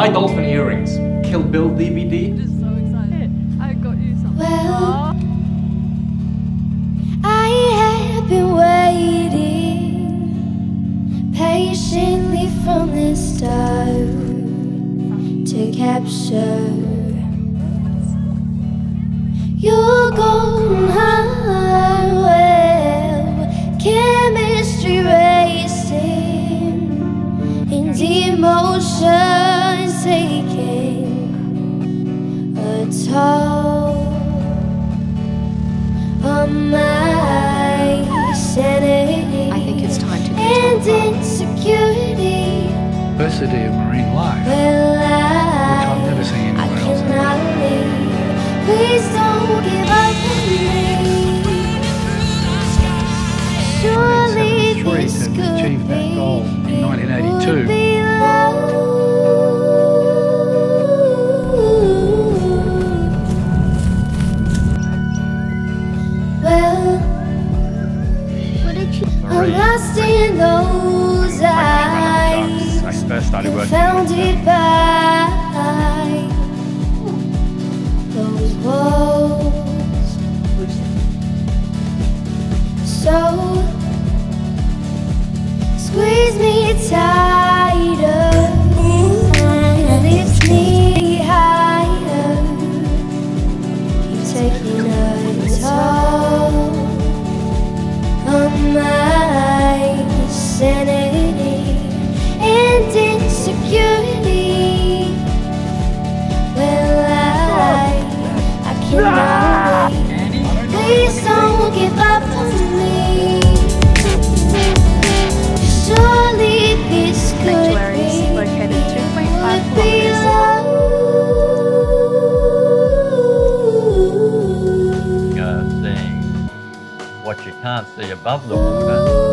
My dolphin earrings. Kill Bill DVD. I'm just so excited. I got you something. Well, I have been waiting patiently from the start to capture your golden heart. Well, chemistry racing and emotions taking a toll on my sanity. I think it's time to and insecurity. Diversity of marine life, Well, which I've never seen I anywhere else. cannot leave. Please don't give up on me. Surely 1973 this to could achieve that be, goal in it 1982. would be love. Well, I'm lost in those eyes, I first started working. confounded by those walls. So squeeze me tighter and lift me higher. You're taking a toll on my sanity and insecurity. Well, I cannot wait. Please don't give up on me. Surely this could Sanctuary is be, located 2.5 would be kilometers. love. Seeing what you can't see above the water.